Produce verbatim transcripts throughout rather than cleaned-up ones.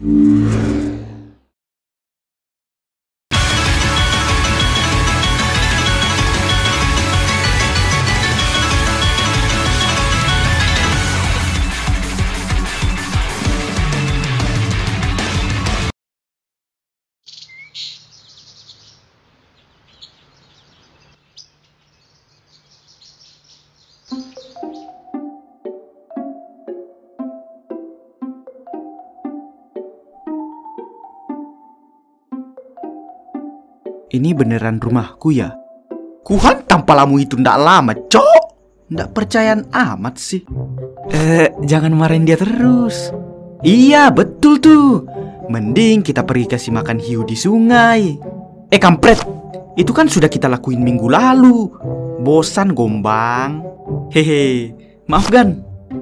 Ini beneran rumahku ya? Kuhantam palamu itu ndak lama, cok. Ndak percayaan amat sih. Eh, jangan marahin dia terus. Iya, betul tuh. Mending kita pergi kasih makan hiu di sungai. Eh, kampret. Itu kan sudah kita lakuin minggu lalu. Bosan gombang. Hehe, maaf Gan.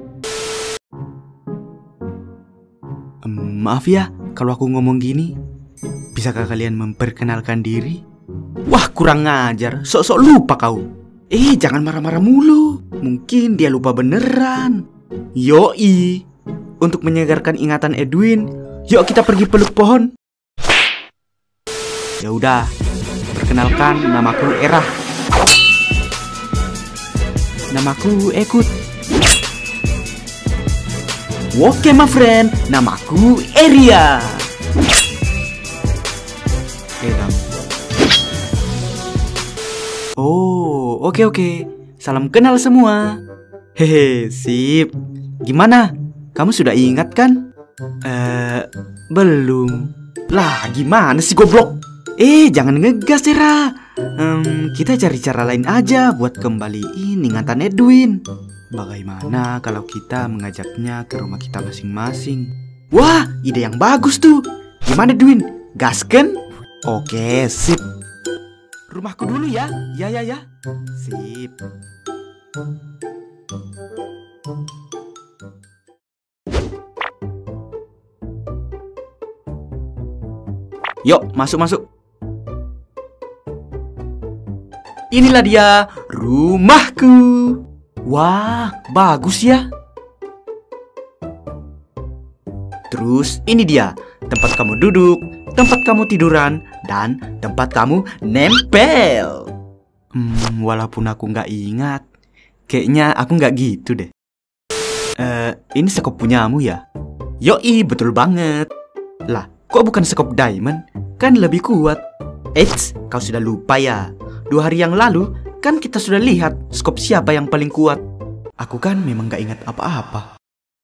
Um, maaf ya kalau aku ngomong gini. Bisakah kalian memperkenalkan diri? Wah, kurang ngajar. Sok-sok lupa kau. Eh, jangan marah-marah mulu. Mungkin dia lupa beneran. Yoi. Untuk menyegarkan ingatan Edwin, yuk kita pergi peluk pohon. Ya udah. Perkenalkan, namaku Erah. Namaku Ekut. Oke, my friend. Namaku Eria. Edam. Oh, oke oke. Salam kenal semua. Hehe, sip. Gimana? Kamu sudah ingat kan? Eh, belum. Lah, gimana sih goblok? Eh, jangan ngegas, Era. Hmm, kita cari cara lain aja buat kembaliin ingatan Edwin. Bagaimana kalau kita mengajaknya ke rumah kita masing-masing? Wah, ide yang bagus tuh. Gimana, Edwin? Gasken? Oke, sip. Rumahku dulu ya. Ya, ya, ya. Sip. Yuk, masuk-masuk. Inilah dia rumahku. Wah, bagus ya. Terus ini dia tempat kamu duduk, tempat kamu tiduran, dan tempat kamu nempel. Hmm, walaupun aku nggak ingat, kayaknya aku nggak gitu deh. Eh, ini sekop punyamu ya? Yoi, betul banget. Lah, kok bukan sekop diamond? Kan lebih kuat. Eits, kau sudah lupa ya? Dua hari yang lalu, kan kita sudah lihat skop siapa yang paling kuat. Aku kan memang nggak ingat apa-apa.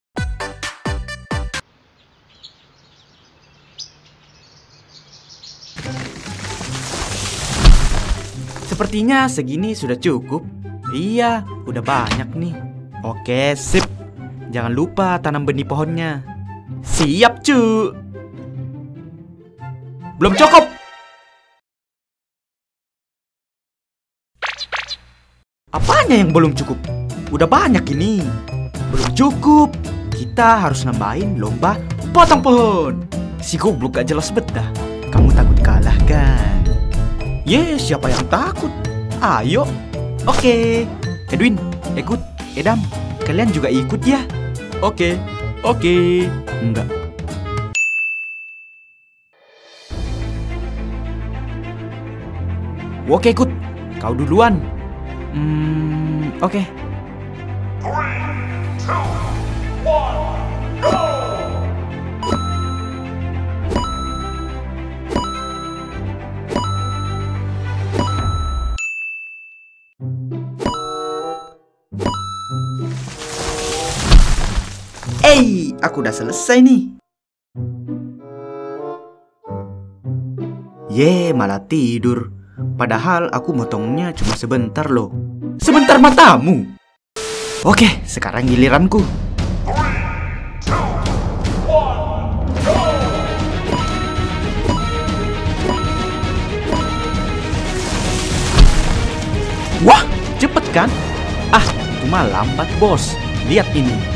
Sepertinya segini sudah cukup. Iya, udah banyak nih. Oke, sip. Jangan lupa tanam benih pohonnya. Siap, cu. Belum cukup. Apanya yang belum cukup? Udah banyak ini. Belum cukup. Kita harus nambahin lomba potong pohon. Si goblok gak jelas betah. Kamu takut kalah kan? Yes, siapa yang takut? Ayo. Oke. Edwin, ikut. Edam, kalian juga ikut ya? Oke. Oke. Enggak. Oke, ikut. Kau duluan. Hmm, oke. three, two, one, go! Eh, aku udah selesai nih. Ye, malah tidur. Padahal aku motongnya cuma sebentar loh. Sebentar matamu. Oke, sekarang giliranku. Wah, cepet kan? Ah, itu mah lambat bos. Lihat ini.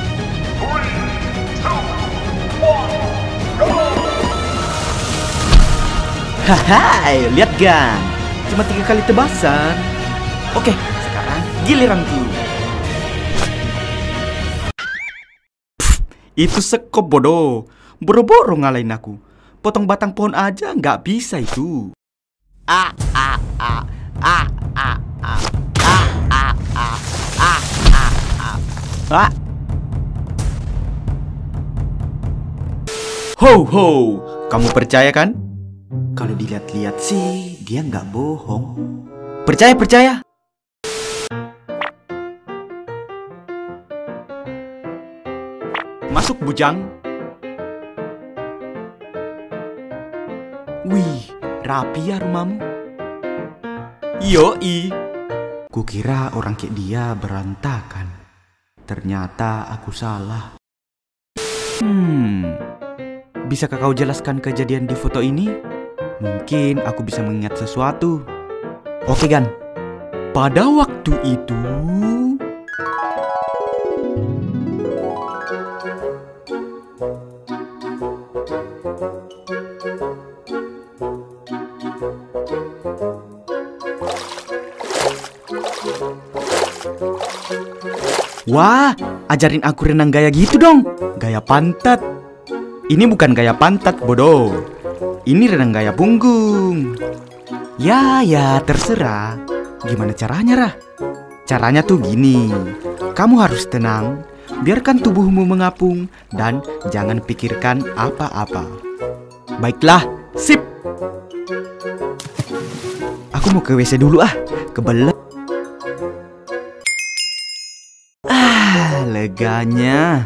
Haha, lihat kan? Cuma tiga kali tebasan. Oke, sekarang giliranku. Pff, itu sekop bodoh. boro-boro ngalahin aku. Potong batang pohon aja nggak bisa itu. Ah, ah, ah, ah, ah, ah, ah, ah, ah, ah, ah, ah. Ho, ho, kamu percaya kan? Kalau dilihat-lihat sih, dia nggak bohong. Percaya, percaya. Masuk, bujang. Wih, rapi ya rumahmu. Yoi. Kukira orang kayak dia berantakan. Ternyata aku salah. Hmm, bisakah kau jelaskan kejadian di foto ini? Mungkin aku bisa mengingat sesuatu. Oke, Gan. Pada waktu itu... Wah, ajarin aku renang gaya gitu dong. Gaya pantat. Ini bukan gaya pantat, bodoh. Ini renang gaya punggung. Ya, ya, terserah. Gimana caranya, Rah? Caranya tuh gini. Kamu harus tenang, biarkan tubuhmu mengapung, dan jangan pikirkan apa-apa. Baiklah, sip. Aku mau ke W C dulu ah, kebelet. Ah, leganya.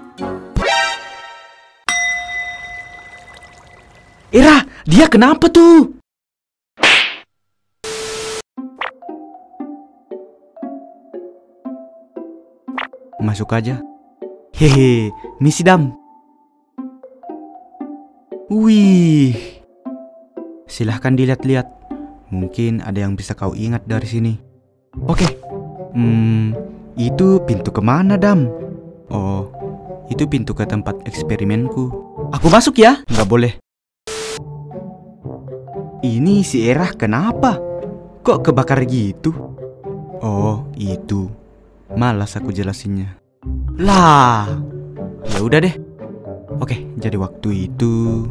Ira, dia kenapa tuh? Masuk aja. Hehe, misi dam. Wih. Silahkan dilihat-lihat. Mungkin ada yang bisa kau ingat dari sini. Oke. Hmm, itu pintu kemana, Dam? Oh, itu pintu ke tempat eksperimenku. Aku masuk ya? Nggak boleh. Ini si Erah kenapa? Kok kebakar gitu? Oh, itu. Malas aku jelasinnya. Lah, ya udah deh. Oke, jadi waktu itu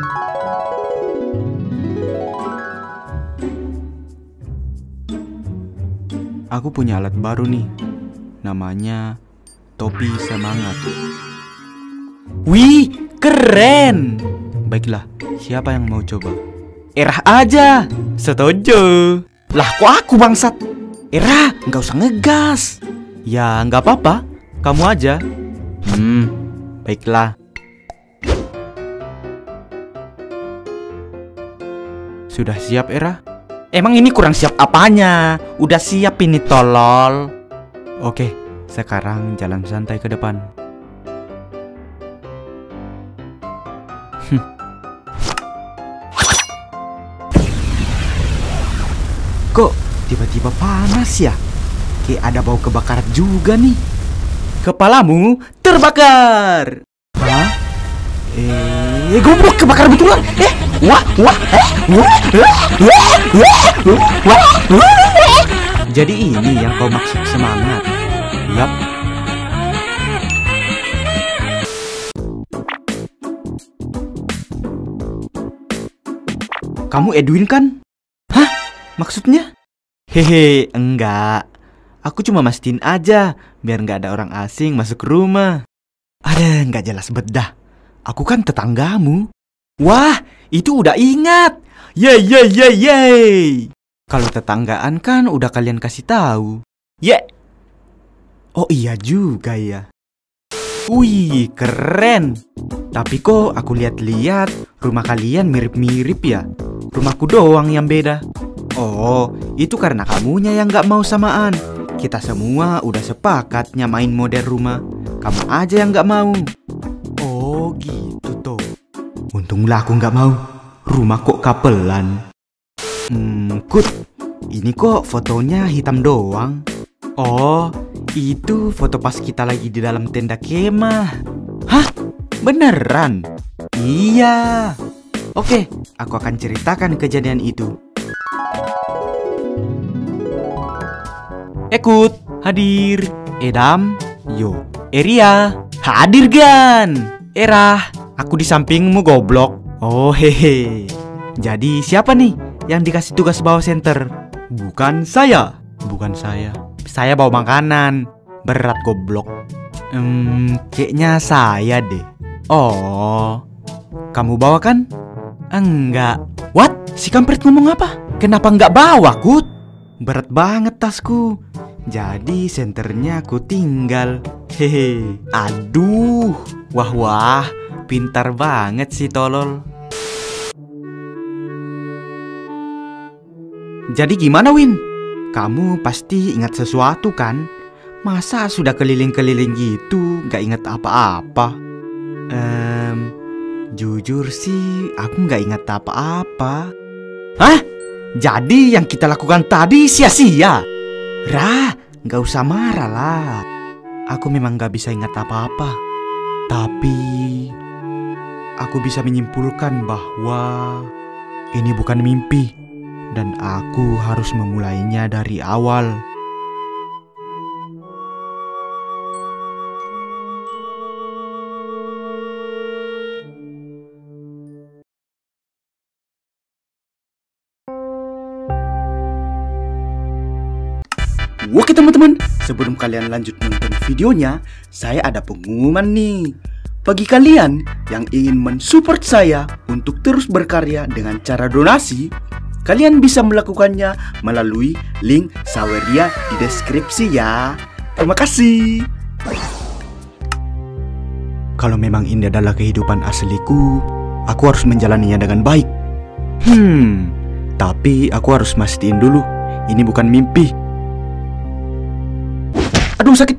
aku punya alat baru nih. Namanya topi semangat. Wih, keren. Baiklah, siapa yang mau coba? Erah aja. Setuju. Lah, kok aku bangsat? Erah, nggak usah ngegas. Ya, nggak apa-apa. Kamu aja. Hmm, baiklah. Sudah siap, Era? Emang ini kurang siap apanya? Udah siap ini, tolol. Oke, sekarang jalan santai ke depan. Kok tiba-tiba panas ya? Kayak ada bau kebakaran juga nih. Kepalamu terbakar. Hah? Eh, goblok, kebakar betulan. Eh, wah, wah, eh, wah, wah, wah, wah, wah, wah. Jadi ini yang kau maksud semangat. Yap. Kamu Edwin kan? Hah? Maksudnya? Hehe, enggak. Aku cuma mastiin aja, biar nggak ada orang asing masuk rumah. Ada nggak jelas bedah. Aku kan tetanggamu. Wah, itu udah ingat. Yeay, yeay, yeay, yeay. Kalau tetanggaan kan udah kalian kasih tahu. Ye. Oh iya juga ya. Wih, keren. Tapi kok aku lihat-lihat rumah kalian mirip-mirip ya. Rumahku doang yang beda. Oh, itu karena kamunya yang nggak mau samaan. Kita semua udah sepakat nyamain model rumah. Kamu aja yang nggak mau. Oh gitu toh. Untunglah aku nggak mau. Rumah kok kapelan. Hmm, Kut, ini kok fotonya hitam doang. Oh, itu foto pas kita lagi di dalam tenda kemah. Hah? Beneran? Iya. Oke, aku akan ceritakan kejadian itu. Ekut, hadir. Edam, yo. Eria, hadir Gan. Erah, Aku di sampingmu goblok. Oh hehe. Jadi siapa nih yang dikasih tugas bawa senter? Bukan saya. Bukan saya. Saya bawa makanan. Berat goblok. Hmm, kayaknya saya deh. Oh, kamu bawa kan? Enggak. What? Si kampret ngomong apa? Kenapa nggak bawa, Kut? Berat banget tasku. Jadi senternya aku tinggal. Hehe. Aduh. Wah wah. Pintar banget sih tolol. Jadi gimana, Win? Kamu pasti ingat sesuatu kan? Masa sudah keliling-keliling gitu gak ingat apa-apa? Ehm, jujur sih aku gak ingat apa-apa. Hah? Jadi yang kita lakukan tadi sia-sia? Rah, gak usah marah lah. Aku memang gak bisa ingat apa-apa. Tapi aku bisa menyimpulkan bahwa ini bukan mimpi. Dan aku harus memulainya dari awal. Oke teman-teman, sebelum kalian lanjut nonton videonya, saya ada pengumuman nih. Bagi kalian yang ingin mensupport saya untuk terus berkarya dengan cara donasi, kalian bisa melakukannya melalui link Saweria di deskripsi ya. Terima kasih. Kalau memang ini adalah kehidupan asliku, aku harus menjalaninya dengan baik. Hmm, tapi aku harus mastiin dulu, ini bukan mimpi. Aduh sakit.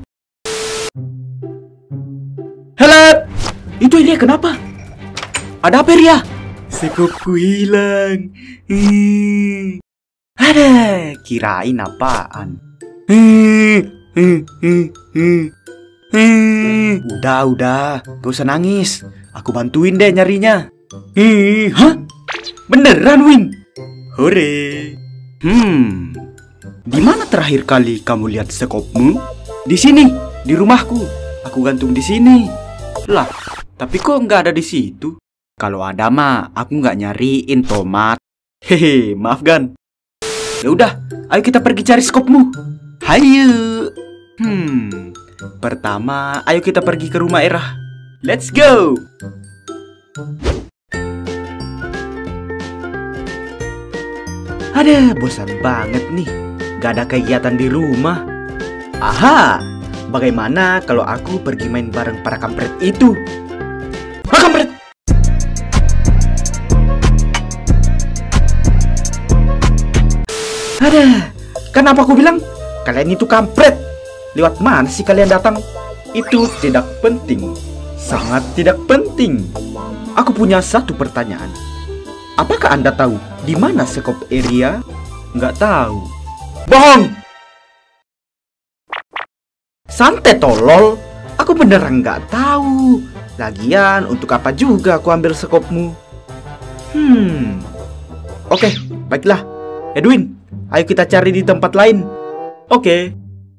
Help! Itu Ria kenapa? Ada apa Ria? Sekopku hilang. Hmm. Ada, kirain apaan? Hmm. Hmm. Hmm. Hmm. Hmm. Udah, udah, gak usah nangis. Aku bantuin deh nyarinya. Hmm. Hah? Beneran, Win? Hore. Hmm. Di mana terakhir kali kamu lihat sekopmu? Di sini, di rumahku. Aku gantung di sini. Lah, tapi kok nggak ada di situ? Kalau ada mah, aku nggak nyariin tomat. Hehe, maafkan. Ya udah, ayo kita pergi cari skopmu. Hayu. Hmm. Pertama, ayo kita pergi ke rumah Erah. Let's go. Ada, bosan banget nih. Gak ada kegiatan di rumah. Aha, bagaimana kalau aku pergi main bareng para kampret itu? Ah, kampret! Ada, kenapa aku bilang kalian itu kampret? Lewat mana sih kalian datang? Itu tidak penting, sangat tidak penting. Aku punya satu pertanyaan. Apakah Anda tahu di mana sekop area? Nggak tahu. Bohong! Santai tolol, aku beneran nggak tahu. Lagian untuk apa juga aku ambil sekopmu? Hmm. Oke, baiklah. Edwin, ayo kita cari di tempat lain. Oke.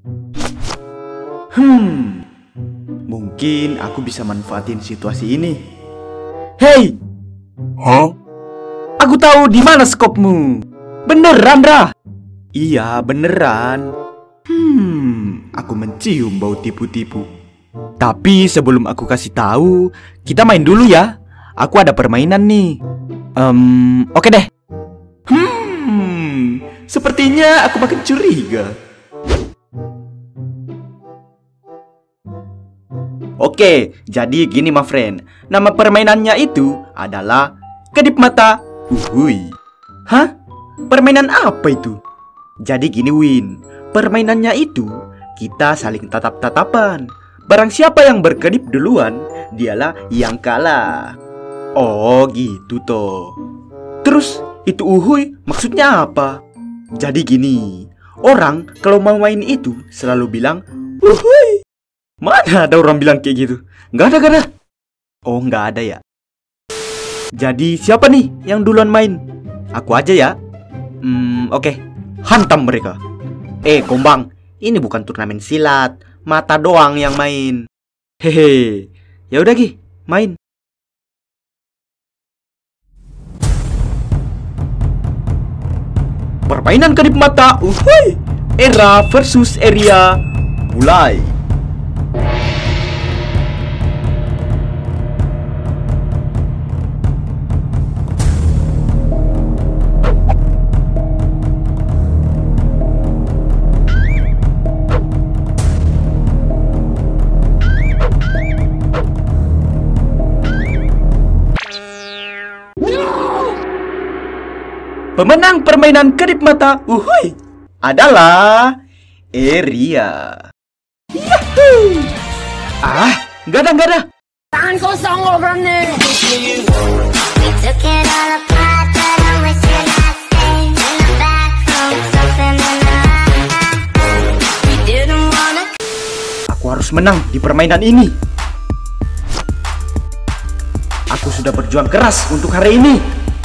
Hmm. Mungkin aku bisa manfaatin situasi ini. Hei. Hah? Aku tahu di mana skopmu. Beneran, Ra? Iya, beneran. Hmm, aku mencium bau tipu-tipu. Tapi sebelum aku kasih tahu, kita main dulu ya. Aku ada permainan nih. Um, oke deh. Hmm, sepertinya aku makin curiga. Oke, jadi gini my friend. Nama permainannya itu adalah kedip mata uhui. Hah? Permainan apa itu? Jadi gini Win, permainannya itu kita saling tatap-tatapan. Barang siapa yang berkedip duluan, dialah yang kalah. Oh gitu toh. Terus itu uhui maksudnya apa? Jadi gini, orang kalau mau main itu selalu bilang uhui. Mana ada orang bilang kayak gitu? Nggak ada, nggak ada. Oh nggak ada ya. Jadi siapa nih yang duluan main? Aku aja ya. Hmm, oke. Okay. Hantam mereka. Eh, Gombang, ini bukan turnamen silat. Mata doang yang main. Hehe. Ya udah Gi, main. Permainan kedip mata, uhuy, Era versus Area, mulai. Pemenang permainan kedip mata, uhuy, adalah Area. Yahoo! Ah, nggak ada, nggak ada. Tangan kosong ngobrol nih. Aku harus menang di permainan ini. Aku sudah berjuang keras untuk hari ini.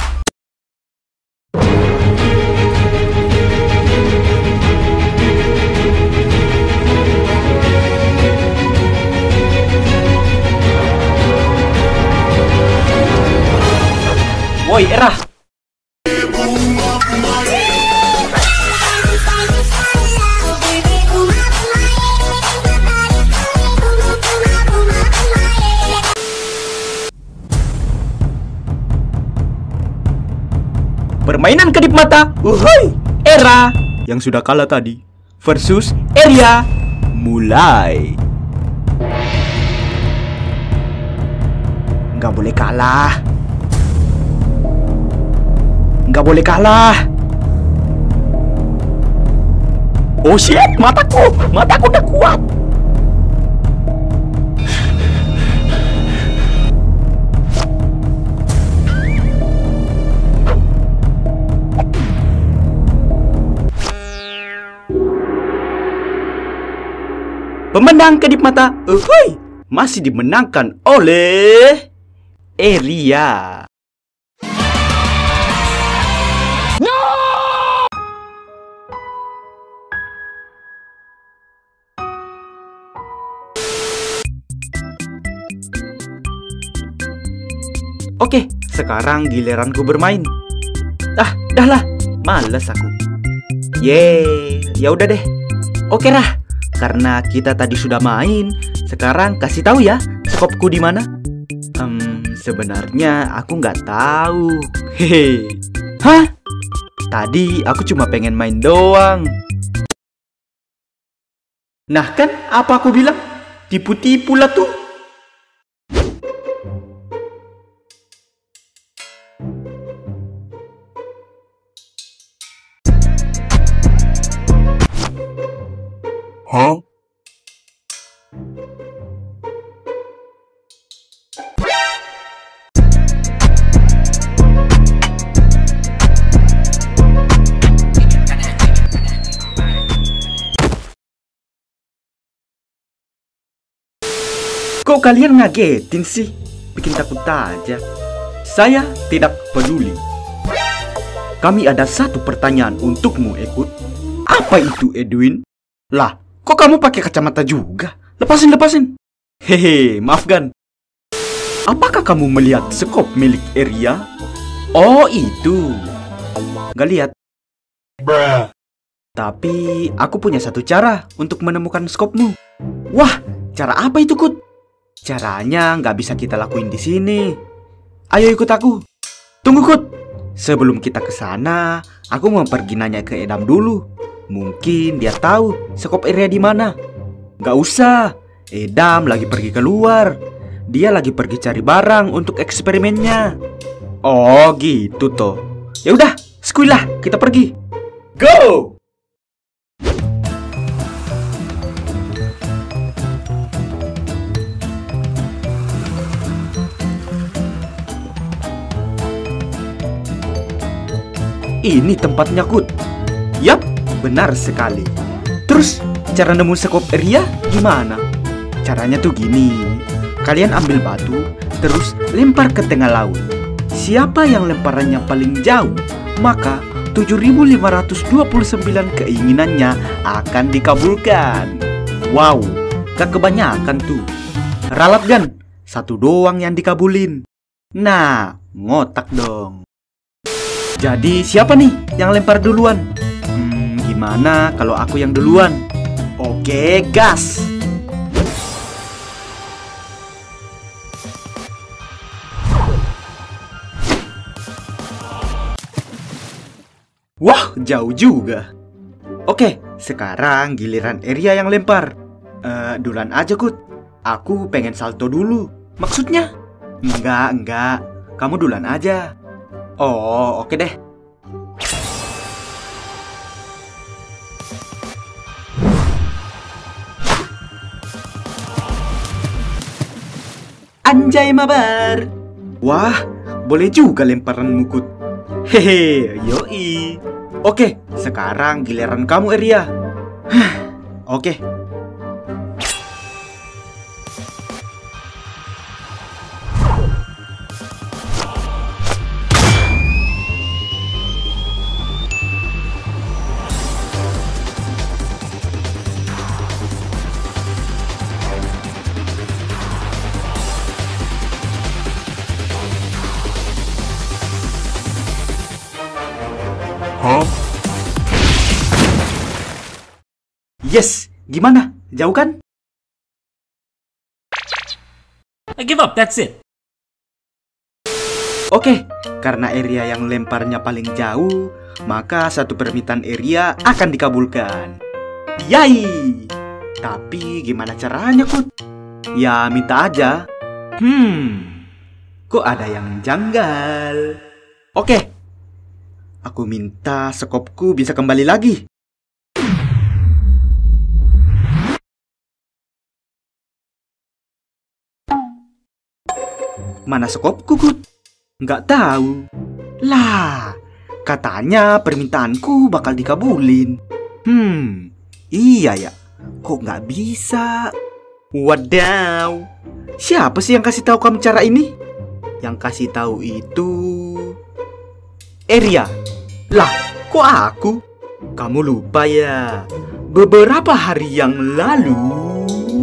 Woi, Era. Permainan kedip mata, uhuy, Era yang sudah kalah tadi versus Area, mulai. Nggak boleh kalah. Nggak boleh kalah. Oh shit, mataku, mataku udah kuat. Pemenang kedip mata, uhuy, masih dimenangkan oleh Area. Oke, sekarang giliranku bermain. Ah, dah lah, males aku. Yeay, ya udah deh. Oke lah, karena kita tadi sudah main, sekarang kasih tahu ya skopku di mana. Hmm, sebenarnya aku nggak tahu. Hehe. Hah? Tadi aku cuma pengen main doang. Nah kan, apa aku bilang? Tipu-tipu lah tuh. Hah? Kok kalian ngagetin sih? Bikin takut aja. Saya tidak peduli. Kami ada satu pertanyaan untukmu, Ekut. Apa itu, Edwin? Lah, kok kamu pakai kacamata juga? Lepasin, lepasin. Hehe, maafkan. Apakah kamu melihat skop milik Area? Oh, itu. Gak lihat. Bruh. Tapi aku punya satu cara untuk menemukan skopmu. Wah, cara apa itu, Kut? Caranya nggak bisa kita lakuin di sini. Ayo ikut aku. Tunggu, Kut. Sebelum kita ke sana, aku mau pergi nanya ke Edam dulu. Mungkin dia tahu skop Area di mana. Gak usah, Edam lagi pergi keluar. Dia lagi pergi cari barang untuk eksperimennya. Oh gitu toh. Ya udah, skuy lah, kita pergi. Go! Ini tempatnya, Kut. Yap, benar sekali. Terus, cara nemu skop Area gimana? Caranya tuh gini. Kalian ambil batu, terus lempar ke tengah laut. Siapa yang lemparannya paling jauh, maka tujuh ribu lima ratus dua puluh sembilan keinginannya akan dikabulkan. Wow, gak kebanyakan tuh. Ralat Gan, satu doang yang dikabulin. Nah, ngotak dong. Jadi siapa nih yang lempar duluan? Hmm, gimana kalau aku yang duluan? Oke, gas! Wah, jauh juga. Oke, sekarang giliran Eria yang lempar. Eh, duluan aja, Kut. Aku pengen salto dulu. Maksudnya? Enggak, enggak. Kamu duluan aja. Oh, oke deh. Anjay mabar. Wah, boleh juga lemparanmu, Kut. Hehe, yoi. Oke, sekarang giliran kamu, Eria. Oke. Huh? Yes, gimana? Jauh kan? I give up, that's it. Oke, karena Eria yang lemparnya paling jauh, maka satu permintaan Eria akan dikabulkan. Yay! Tapi gimana caranya, Kut? Ya, minta aja. Hmm, kok ada yang janggal? Oke, aku minta skopku bisa kembali lagi. Mana skopku, Kut? Nggak tahu. Lah, katanya permintaanku bakal dikabulin. Hmm, iya ya. Kok nggak bisa? Wadaw. Siapa sih yang kasih tahu kamu cara ini? Yang kasih tahu itu Eria. Lah, kok aku? Kamu lupa ya? Beberapa hari yang lalu.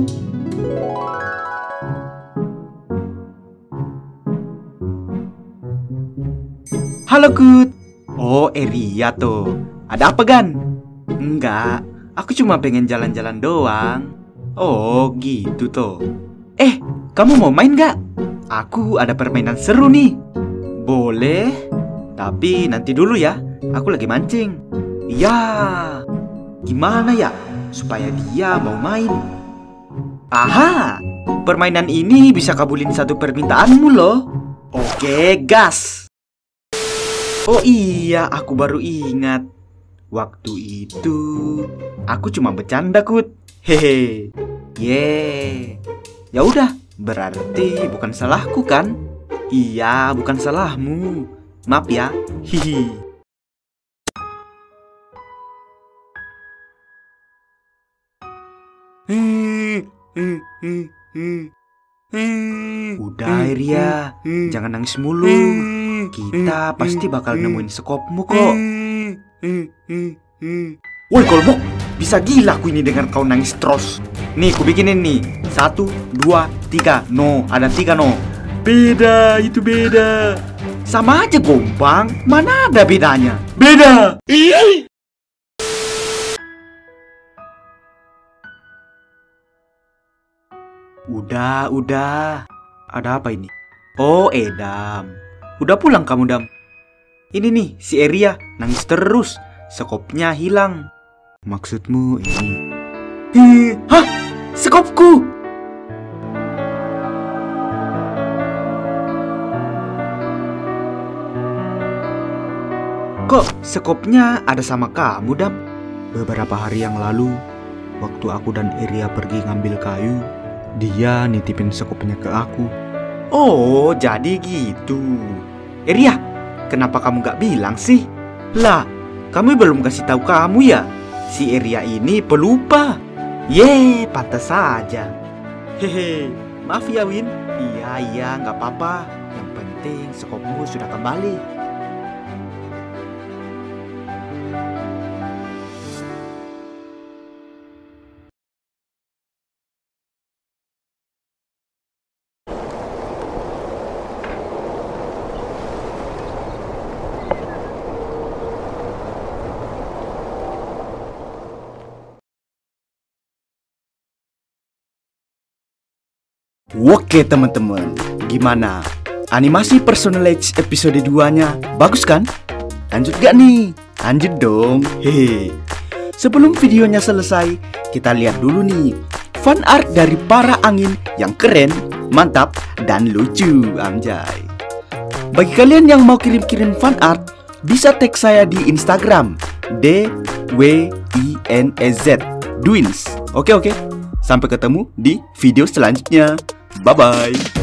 Halo, Kut. Oh, Eria tuh. Ada apa, Gan? Enggak, aku cuma pengen jalan-jalan doang. Oh, gitu tuh. Eh, kamu mau main gak? Aku ada permainan seru nih. Boleh, tapi nanti dulu ya. Aku lagi mancing. Ya, gimana ya supaya dia mau main? Aha, permainan ini bisa kabulin satu permintaanmu loh. Oke, gas. Oh iya, aku baru ingat. Waktu itu aku cuma bercanda, Kut. Hehe. Ye. Ya udah, berarti bukan salahku kan? Iya, bukan salahmu. Maaf ya. Hihi. Udah, Eria, jangan nangis mulu. Kita pasti bakal nemuin skopmu kok. Woi Kolbok, bisa gila aku ini dengan kau nangis terus. Nih, ku bikinin nih. Satu, dua, tiga. No, ada tiga no. Beda, itu beda. Sama aja gombang, mana ada bedanya? Beda. Udah, udah. Ada apa ini? Oh, Edam. Udah pulang kamu, Dam? Ini nih, si Eria nangis terus. Skopnya hilang. Maksudmu ini? Eh, hah? Skopku! Kok skopnya ada sama kamu, Dam? Beberapa hari yang lalu, waktu aku dan Eria pergi ngambil kayu, dia nitipin skopnya ke aku. Oh, jadi gitu. Eria, kenapa kamu gak bilang sih? Lah, kami belum kasih tahu kamu ya. Si Eria ini pelupa. Ye, pantas saja. Hehe, maaf ya Win. Iya, iya, gak apa-apa. Yang penting skopmu sudah kembali. Oke teman-teman, gimana? Animasi Personal Age episode dua-nya bagus kan? Lanjut gak nih? Lanjut dong. Hehe. Sebelum videonya selesai, kita lihat dulu nih fan art dari para angin yang keren, mantap, dan lucu, anjay. Bagi kalian yang mau kirim-kirim fan art, bisa tag saya di Instagram D W I N E Z Dwinz. Oke oke. Sampai ketemu di video selanjutnya. Bye bye.